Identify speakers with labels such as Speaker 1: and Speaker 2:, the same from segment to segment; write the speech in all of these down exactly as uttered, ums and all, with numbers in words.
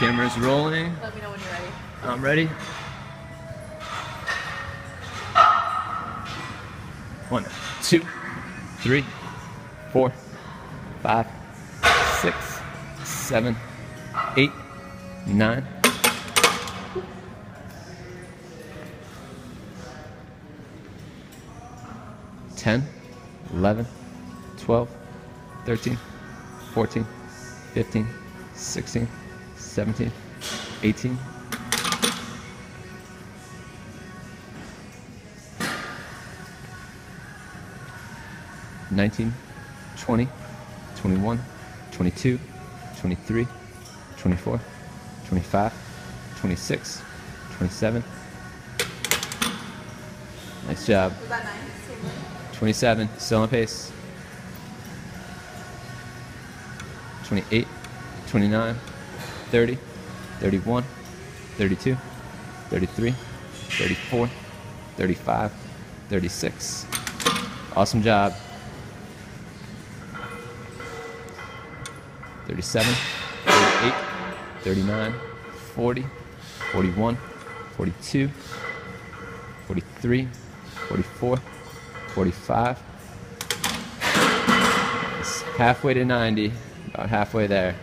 Speaker 1: Camera's rolling.
Speaker 2: Let me know when you're ready.
Speaker 1: I'm ready. One, two, three, four, five, six, seven, eight, nine. ten, eleven, twelve, thirteen, fourteen, fifteen, sixteen, seventeen, eighteen. nineteen, twenty, twenty-one, twenty-two, twenty-three, twenty-four, twenty-five, twenty-six, twenty-seven. Nice job.
Speaker 2: Was that nine?
Speaker 1: twenty-seven, still on pace. twenty-eight, twenty-nine, thirty, thirty-one, thirty-two, thirty-three, thirty-four, thirty-five, thirty-six. Awesome job. thirty-seven, thirty-eight, thirty-nine, forty, forty-one, forty-two, forty-three, forty-four, forty-five. It's halfway to ninety, about halfway there.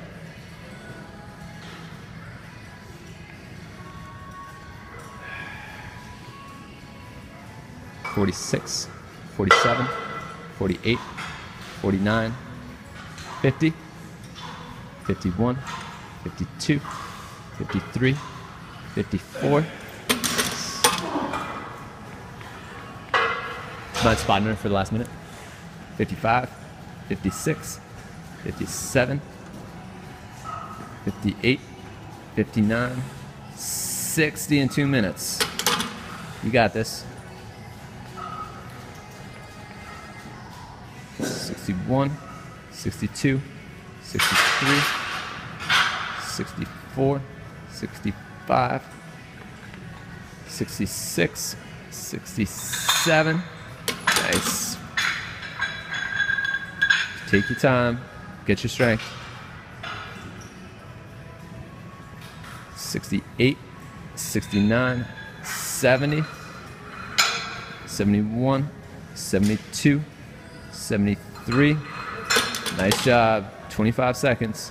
Speaker 1: forty-six, forty-seven, forty-eight, forty-nine, fifty, fifty-one, fifty-two, fifty-three, fifty-four. Not spotting her for the last minute. fifty-five, fifty-six, fifty-seven, fifty-eight, fifty-nine, sixty in two minutes. You got this. sixty-one, sixty-two, sixty-three, sixty-four, sixty-five, sixty-six, sixty-seven. Nice. Take your time. Get your strength. sixty-eight, sixty-nine, seventy, seventy-one, seventy-two, seventy-three. Nice job. twenty-five seconds.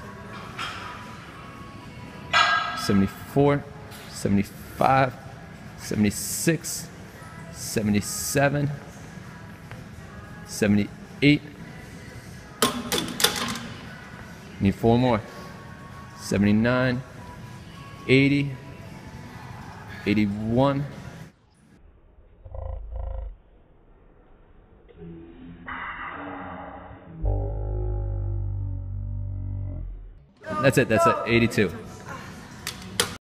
Speaker 1: seventy-four, seventy-five, seventy-six, seventy-seven, seventy-eight. Need four more. seventy-nine, eighty, eighty-one. That's it, that's it, eighty-two.